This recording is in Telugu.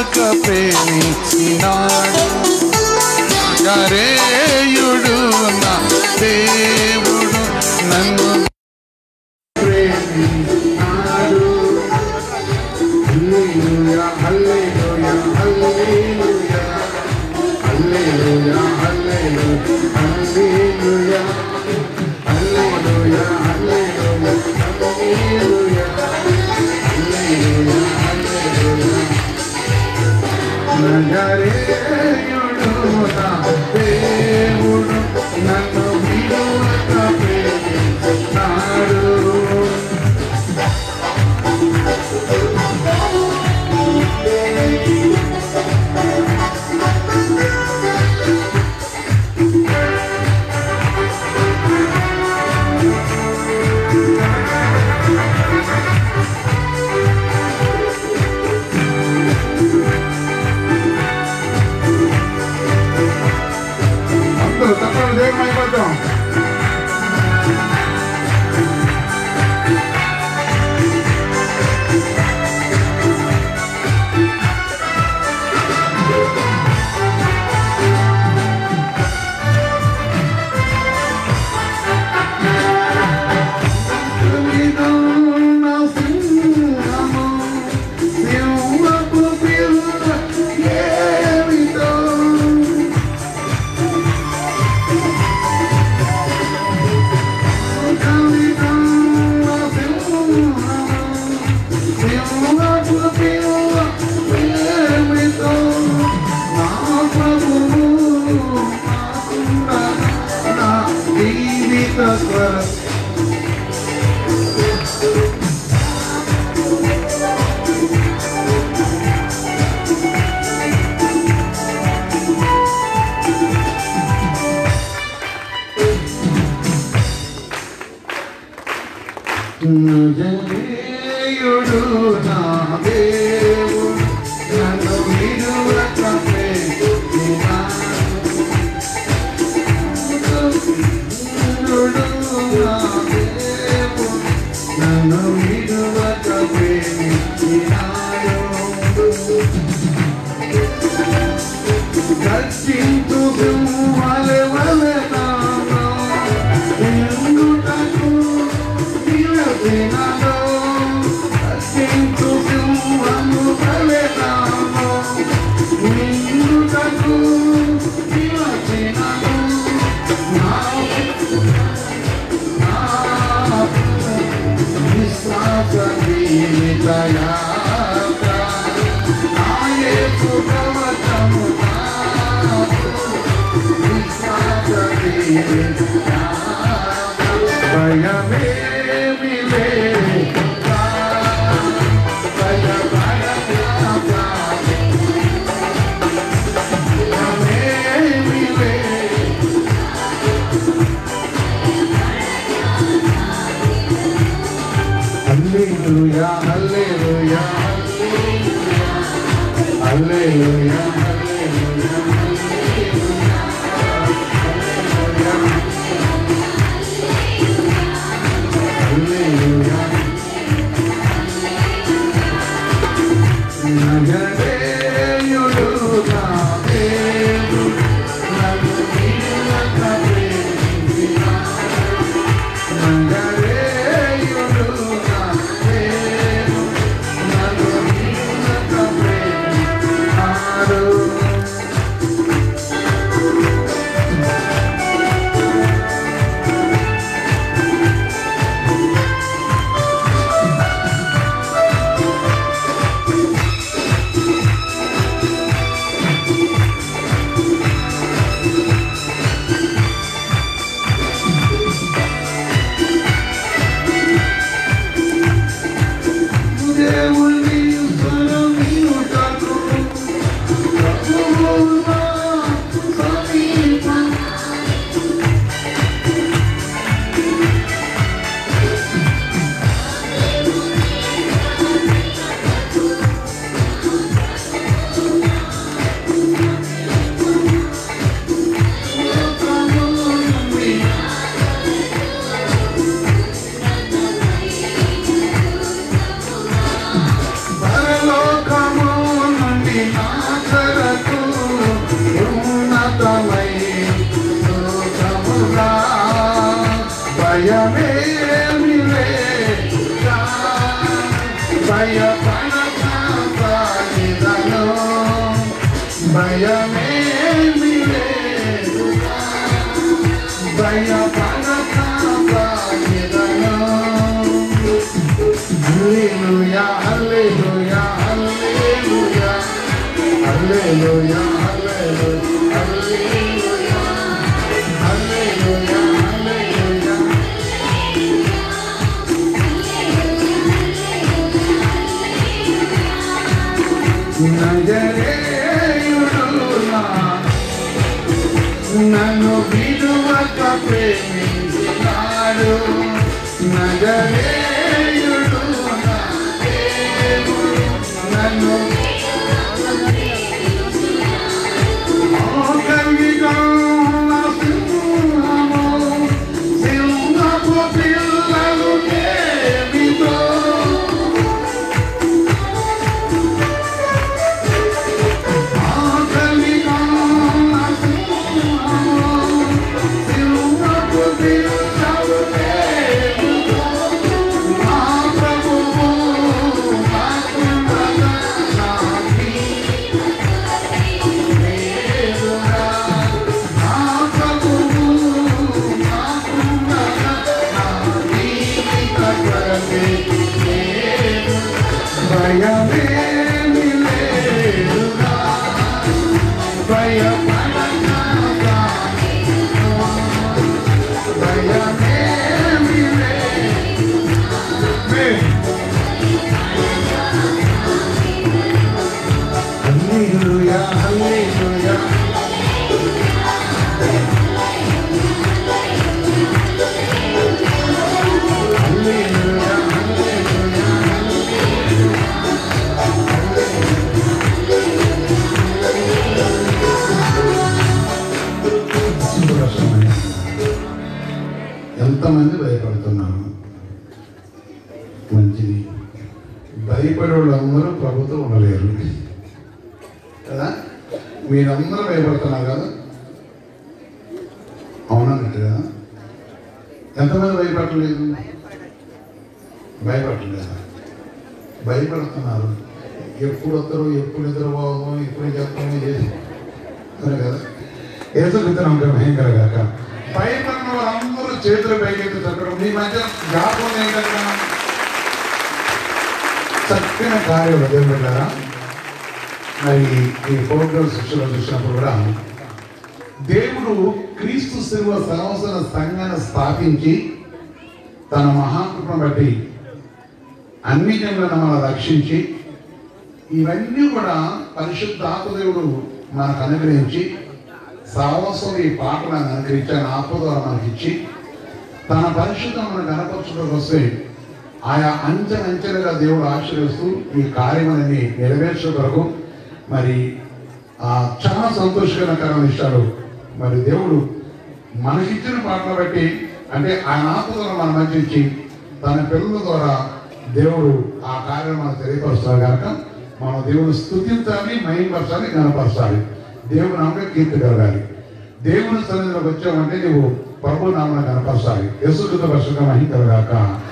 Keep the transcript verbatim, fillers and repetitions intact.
విడువక ప్రేమించినాడు నజరేయుడు నా దేవుడు నన్ను ప్రేమించినాడు. హల్లెలూయా హల్లెలూయా హల్లెలూయా హల్లెలూయా హల్లెలూయా హల్లెలూయా హల్లెలూయా హల్లెలూయా హల్లెలూయా హల్లెలూయా నజరేయుడు నా దేవుడు నన్ను విడువక ప్రేమించినాడు. నజరేయుడు నా దేవుడు నన్ను విడువక ప్రేమించినాడు. నన్ను విడువక ప్రేమించినాడు. గర్జించు సింహాల వలె నాలో ఎందుటకు నిలబడినాడు. గర్జించు సింహము వలె నాలో ఎందుటకు నిలబడినాడు. విశ్వాస జీవిత యాత్ర నా యేసు కవచము నాకు. విశ్వాస జీవిత యాత్ర భయమేమి లేదు భయపడక భయమేమి లేదు. హల్లెలూయా హల్లెలూయా హల్లెలూయా హల్లెలూయా హల్లెలూయా నజరేయుడు నా దేవుడు నన్ను విడువక ప్రేమించినాడు. నజరేయుడు నా దేవుడు నన్ను విడువక ప్రేమించినాడు. భయమేమి లేదుగా భయపడక సాగెదను. హల్లెలూయా హల్లెలూయా హల్లెలూయా హల్లెలూయా హల్లెలూయా హల్లెలూయా హల్లెలూయా హల్లెలూయా. నజరేయుడు నన్ను విడువక ప్రేమించినాడు. నజరేయుడు నా దేవుడు నన్ను ఆకలిగా నా సింహము సింహపు పిల్లలు ఏమిటో భయమేమి లేదుగా భయపడక భయమేమి లేదు. హల్లెలూయా హల్లెలూయా హల్లెలూయా ఎంతమంది భయపడుతున్నారు? మంచిది. భయపడే వాళ్ళందరూ ప్రభుత్వం ఉండలేరు కదా. మీరందరూ భయపడుతున్నారు కదా, అవునన్నట్టు కదా. ఎంతమంది భయపడలేదు? భయపడలేదా? భయపడుతున్నారు. ఎప్పుడు వస్తారు, ఎప్పుడు నిద్రపోవము, ఎప్పుడు చెప్తాము చేసి కదా. ఏసుక్రీస్తు భయంకర కాక భయపడిన వాళ్ళందరూ చేతులు పైకెత్తి తగ్గడం. మీ మధ్య జ్ఞాపకం ఏంటంటే చక్కని కార్యం వదిలిపెట్టారా. మరి ఈ ప్రోగ్రామ్ శిక్షలో చూసినప్పుడు కూడా దేవుడు క్రీస్తు శిలువ సంవత్సర సంఘాన్ని స్థాపించి తన మహాకృపను బట్టి అన్ని జనులను మనం రక్షించి ఇవన్నీ కూడా పరిశుద్ధ ఆత్మదేవుడు మనకు అనుగ్రహించి సావసం ఈ పాటలను అనుగ్రహించి ఆయన ఆత్మ ద్వారా మనకిచ్చి తన పరిశుద్ధం మనకు కనపరచడం వస్తే ఆయా అంచెలంచెలుగా దేవుడు ఆశీర్వదిస్తూ ఈ కార్యములని నెరవేర్చే కొరకు మరి చాలా సంతోషకరమైన విషయాలు మరి దేవుడు మనకిచ్చిన పాటలు బట్టి అంటే ఆయన ఆత్మ ద్వారా మన మధ్య ఇచ్చి తన పిల్లల ద్వారా దేవుడు ఆ కార్యం మనం తెలియపరుస్తారు కనుక మనం దేవుడు స్తుతించాలి, మహిమపరచాలి, గణపరచాలి. దేవుడు నామకే కీర్తి కలగాలి. దేవుని సన్నిధిలోకి వచ్చామంటే నువ్వు ప్రభు నామను కనపరచాలి. యేసుక్రీస్తు పరిశుద్ధ మహిమ కలగాక.